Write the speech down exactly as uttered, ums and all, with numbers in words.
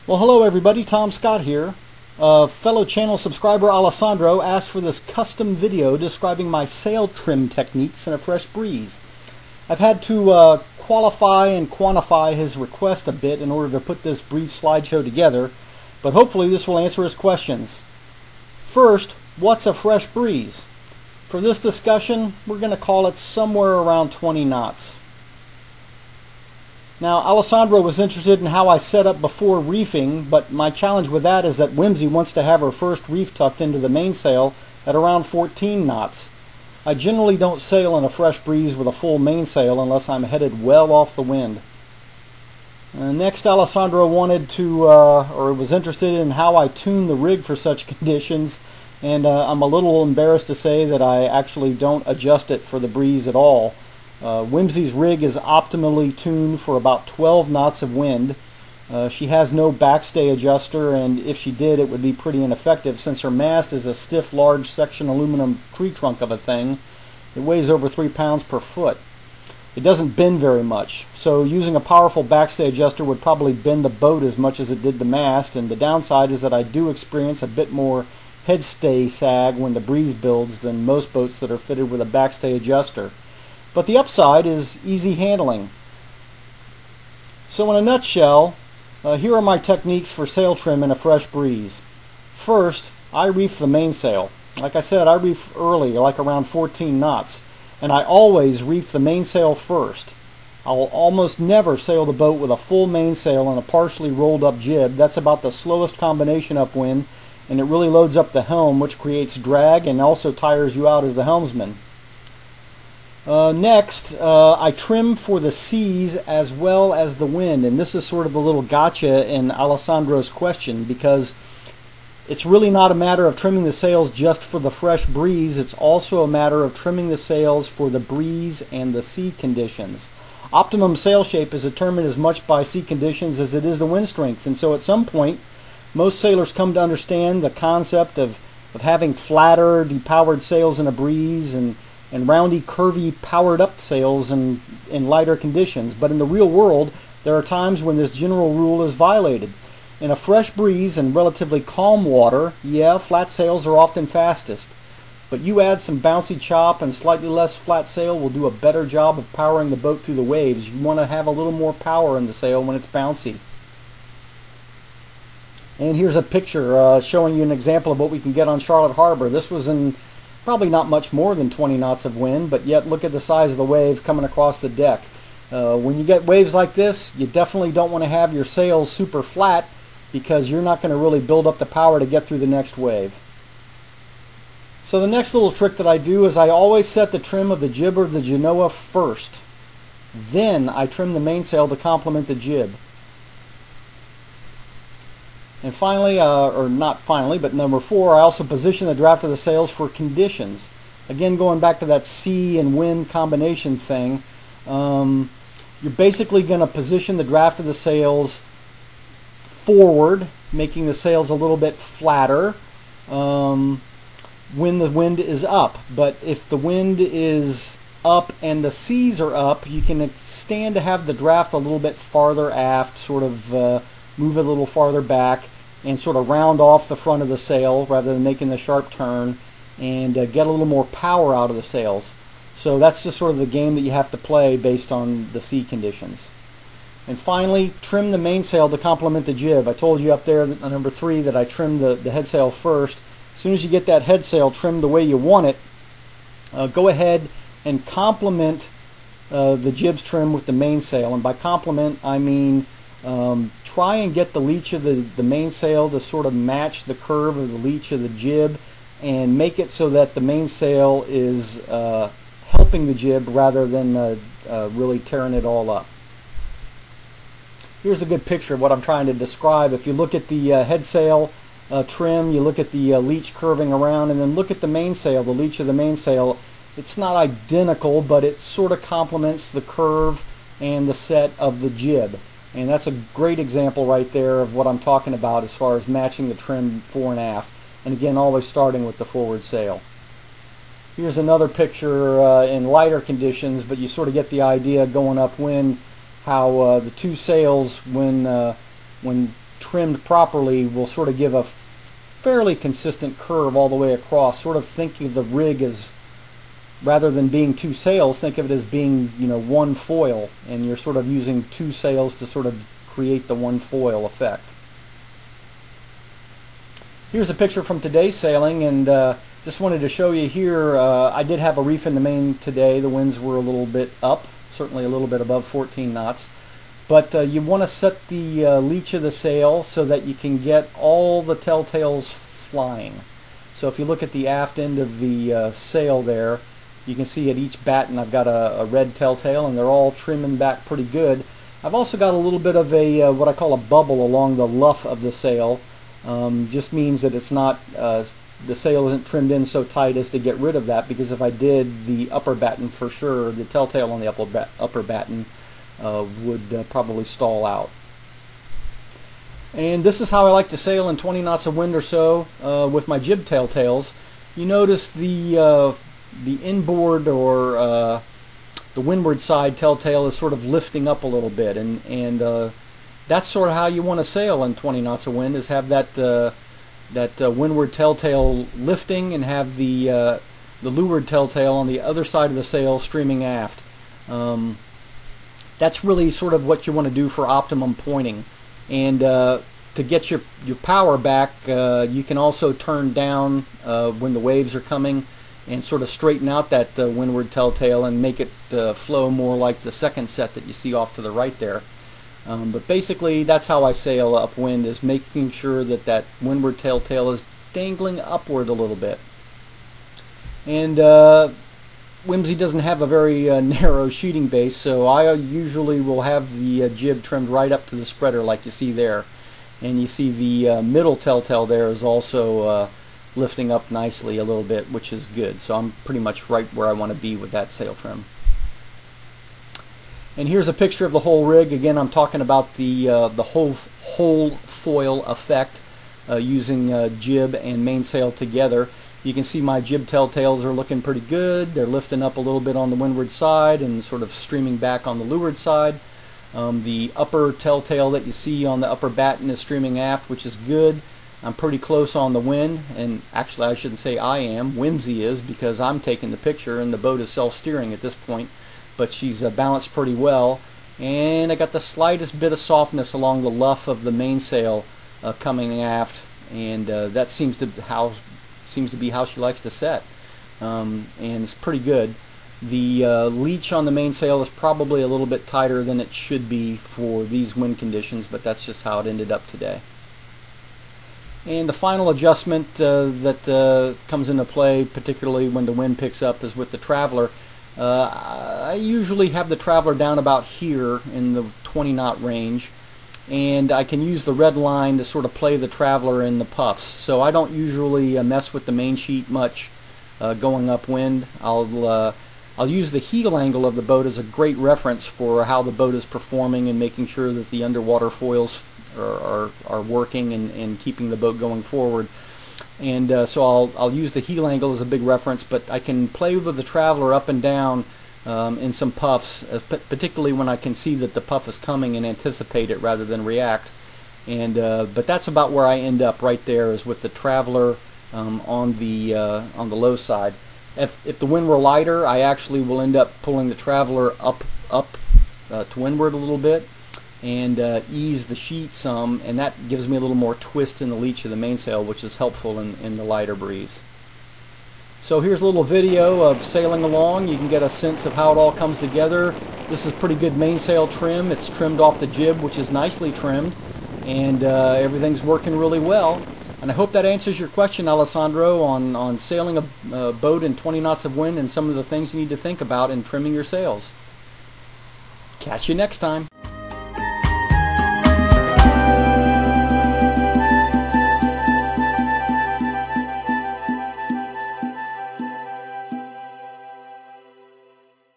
Well, hello everybody, Tom Scott here. Uh, fellow channel subscriber Alessandro asked for this custom video describing my sail trim techniques in a fresh breeze. I've had to uh, qualify and quantify his request a bit in order to put this brief slideshow together, but hopefully this will answer his questions. First, what's a fresh breeze? For this discussion, we're going to call it somewhere around twenty knots. Now, Alessandro was interested in how I set up before reefing, but my challenge with that is that Whimsy wants to have her first reef tucked into the mainsail at around fourteen knots. I generally don't sail in a fresh breeze with a full mainsail unless I'm headed well off the wind. Uh, next, Alessandro wanted to, uh, or was interested in how I tune the rig for such conditions, and uh, I'm a little embarrassed to say that I actually don't adjust it for the breeze at all. Uh, Whimsy's rig is optimally tuned for about twelve knots of wind. Uh, she has no backstay adjuster, and if she did, it would be pretty ineffective since her mast is a stiff, large section aluminum tree trunk of a thing. It weighs over three pounds per foot. It doesn't bend very much, so using a powerful backstay adjuster would probably bend the boat as much as it did the mast, and the downside is that I do experience a bit more headstay sag when the breeze builds than most boats that are fitted with a backstay adjuster. But the upside is easy handling. So in a nutshell, uh, here are my techniques for sail trim in a fresh breeze. First, I reef the mainsail. Like I said, I reef early, like around fourteen knots, and I always reef the mainsail first. I will almost never sail the boat with a full mainsail and a partially rolled up jib. That's about the slowest combination upwind, and it really loads up the helm, which creates drag and also tires you out as the helmsman. Uh, next, uh, I trim for the seas as well as the wind, and this is sort of the little gotcha in Alessandro's question, because it's really not a matter of trimming the sails just for the fresh breeze. It's also a matter of trimming the sails for the breeze and the sea conditions. Optimum sail shape is determined as much by sea conditions as it is the wind strength, and so at some point most sailors come to understand the concept of, of having flatter, depowered sails in a breeze and and roundy, curvy, powered-up sails in, in lighter conditions. But in the real world, there are times when this general rule is violated. In a fresh breeze and relatively calm water, yeah, flat sails are often fastest. But you add some bouncy chop and slightly less flat sail will do a better job of powering the boat through the waves. You want to have a little more power in the sail when it's bouncy. And here's a picture uh, showing you an example of what we can get on Charlotte Harbor. This was in probably not much more than twenty knots of wind, but yet look at the size of the wave coming across the deck. Uh, when you get waves like this, you definitely don't want to have your sails super flat because you're not going to really build up the power to get through the next wave. So the next little trick that I do is I always set the trim of the jib or the genoa first. Then I trim the mainsail to complement the jib. And finally, uh, or not finally, but number four, I also position the draft of the sails for conditions. Again, going back to that sea and wind combination thing, um, you're basically going to position the draft of the sails forward, making the sails a little bit flatter um, when the wind is up. But if the wind is up and the seas are up, you can stand to have the draft a little bit farther aft, sort of uh, move it a little farther back and sort of round off the front of the sail rather than making the sharp turn, and uh, get a little more power out of the sails. So that's just sort of the game that you have to play based on the sea conditions. And finally, trim the mainsail to complement the jib. I told you up there, that, uh, number three, that I trim the, the headsail first. As soon as you get that headsail trimmed the way you want it, uh, go ahead and complement uh, the jib's trim with the mainsail. And by complement, I mean Um, try and get the leech of the, the mainsail to sort of match the curve of the leech of the jib, and make it so that the mainsail is uh, helping the jib rather than uh, uh, really tearing it all up. Here's a good picture of what I'm trying to describe. If you look at the uh, headsail uh, trim, you look at the uh, leech curving around, and then look at the mainsail, the leech of the mainsail. It's not identical, but it sort of complements the curve and the set of the jib. And that's a great example right there of what I'm talking about as far as matching the trim fore and aft. And again, always starting with the forward sail. Here's another picture uh, in lighter conditions, but you sort of get the idea going upwind how uh, the two sails, when uh, when trimmed properly, will sort of give a fairly consistent curve all the way across. Sort of think of the rig as, rather than being two sails, think of it as being, you know, one foil, and you're sort of using two sails to sort of create the one foil effect. Here's a picture from today's sailing, and uh, just wanted to show you here. Uh, I did have a reef in the main today. The winds were a little bit up, certainly a little bit above fourteen knots. But uh, you want to set the uh, leech of the sail so that you can get all the telltales flying. So if you look at the aft end of the uh, sail there, you can see at each batten I've got a, a red telltale, and they're all trimming back pretty good. I've also got a little bit of a uh, what I call a bubble along the luff of the sail. Um, just means that it's not uh, the sail isn't trimmed in so tight as to get rid of that, because if I did, the upper batten for sure, the telltale on the upper, bat upper batten uh, would uh, probably stall out. And this is how I like to sail in twenty knots of wind or so uh, with my jib telltales. You notice the uh, the inboard or uh, the windward side telltale is sort of lifting up a little bit, and and uh, that's sort of how you want to sail in twenty knots of wind, is have that uh, that uh, windward telltale lifting, and have the uh, the leeward telltale on the other side of the sail streaming aft. Um, that's really sort of what you want to do for optimum pointing. And uh, to get your your power back, uh, you can also turn down uh, when the waves are coming, and sort of straighten out that uh, windward telltale and make it uh, flow more like the second set that you see off to the right there. Um, but basically, that's how I sail upwind, is making sure that that windward telltale is dangling upward a little bit. And uh, Whimsy doesn't have a very uh, narrow sheeting base, so I usually will have the uh, jib trimmed right up to the spreader like you see there. And you see the uh, middle telltale there is also uh, lifting up nicely a little bit, which is good. So I'm pretty much right where I want to be with that sail trim. And here's a picture of the whole rig. Again, I'm talking about the uh, the whole whole foil effect uh, using uh, jib and mainsail together. You can see my jib telltales are looking pretty good. They're lifting up a little bit on the windward side and sort of streaming back on the leeward side. Um, the upper telltale that you see on the upper batten is streaming aft, which is good. I'm pretty close on the wind, and actually I shouldn't say I am, Whimsy is, because I'm taking the picture and the boat is self-steering at this point. But she's uh, balanced pretty well, and I got the slightest bit of softness along the luff of the mainsail uh, coming aft, and uh, that seems to how seems to be how she likes to set, um, and it's pretty good. The uh, leech on the mainsail is probably a little bit tighter than it should be for these wind conditions, but that's just how it ended up today. And the final adjustment uh, that uh, comes into play, particularly when the wind picks up, is with the traveler. Uh, I usually have the traveler down about here in the twenty knot range, and I can use the red line to sort of play the traveler in the puffs. So I don't usually uh, mess with the main sheet much uh, going upwind. I'll uh, I'll use the heel angle of the boat as a great reference for how the boat is performing and making sure that the underwater foils are, are, are working and, and keeping the boat going forward. And uh, so I'll, I'll use the heel angle as a big reference, but I can play with the traveler up and down um, in some puffs, uh, particularly when I can see that the puff is coming and anticipate it rather than react. And uh, but that's about where I end up right there, is with the traveler um, on the uh, on the low side. If, if the wind were lighter, I actually will end up pulling the traveler up up uh, to windward a little bit, and uh, ease the sheet some, and that gives me a little more twist in the leech of the mainsail, which is helpful in, in the lighter breeze. So here's a little video of sailing along. You can get a sense of how it all comes together. This is pretty good mainsail trim. It's trimmed off the jib, which is nicely trimmed, and uh, everything's working really well. And I hope that answers your question, Alessandro, on, on sailing a, a boat in twenty knots of wind and some of the things you need to think about in trimming your sails. Catch you next time.